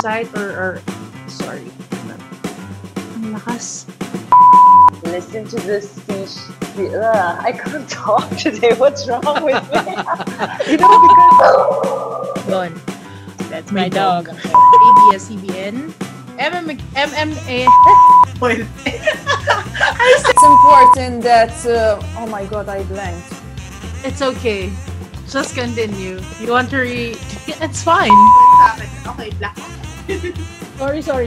website or sorry. Ang lakas. Listen to this speech. I can't talk today. What's wrong with me? You know, because... Don. That's my dog. ABS-CBN. MMA. It's important that... oh my god, I blanked. It's okay. Just continue. You want to it's fine. Okay, black. Sorry.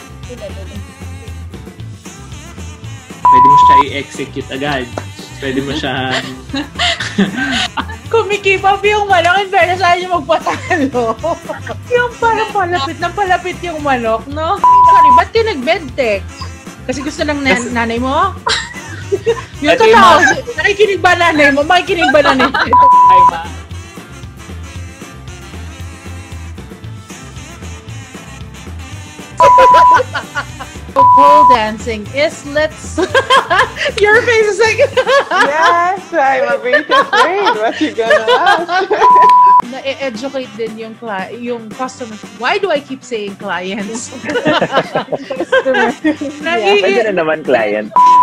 Pwede mo siya i-execute agad. Pwede mo siya... Kumikip up yung manok in fairness ayaw niyo magpatalo. Yung parang palapit yung manok, no? Sorry, ba't ka nag-medtech? Kasi gusto lang nanay mo? Yung totoo, nakikinig ba nanay mo? Makikinig ba nanay mo? Ay, ma. Pole dancing is let's... Your face is like... Yes, I'm a bit afraid what you're gonna ask. Na-educate din yung customers. Why do I keep saying clients? Pwede na naman client.